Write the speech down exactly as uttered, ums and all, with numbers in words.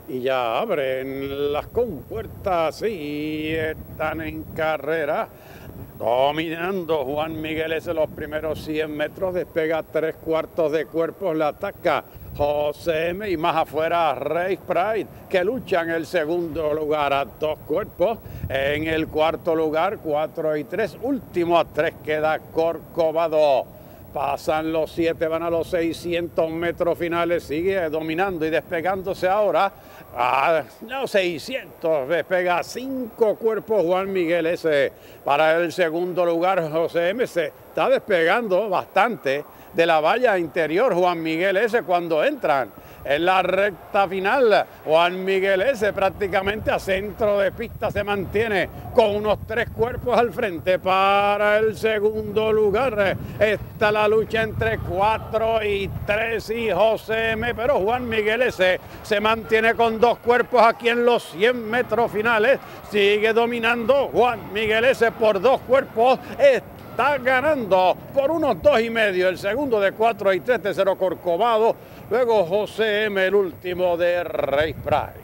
Y ya abren las compuertas y están en carrera. Dominando Juan Miguel S. los primeros cien metros, despega tres cuartos de cuerpos, la ataca José M. y más afuera Race Pride, que luchan el segundo lugar a dos cuerpos. En el cuarto lugar, cuatro y tres, último a tres queda Corcovado. Pasan los siete, van a los seiscientos metros finales, sigue dominando y despegándose ahora a los seiscientos, despega cinco cuerpos Juan Miguel S. Para el segundo lugar, José M. se está despegando bastante de la valla interior Juan Miguel S. cuando entran en la recta final. Juan Miguel S. prácticamente a centro de pista se mantiene con unos tres cuerpos al frente. Para el segundo lugar está la lucha entre cuatro y tres y José M. Pero Juan Miguel S. se mantiene con dos cuerpos aquí en los cien metros finales. Sigue dominando Juan Miguel S. por dos cuerpos. Está ganando por unos dos y medio. El segundo de cuatro y tres, tercero Corcovado. Luego José M., el último de Race Pride.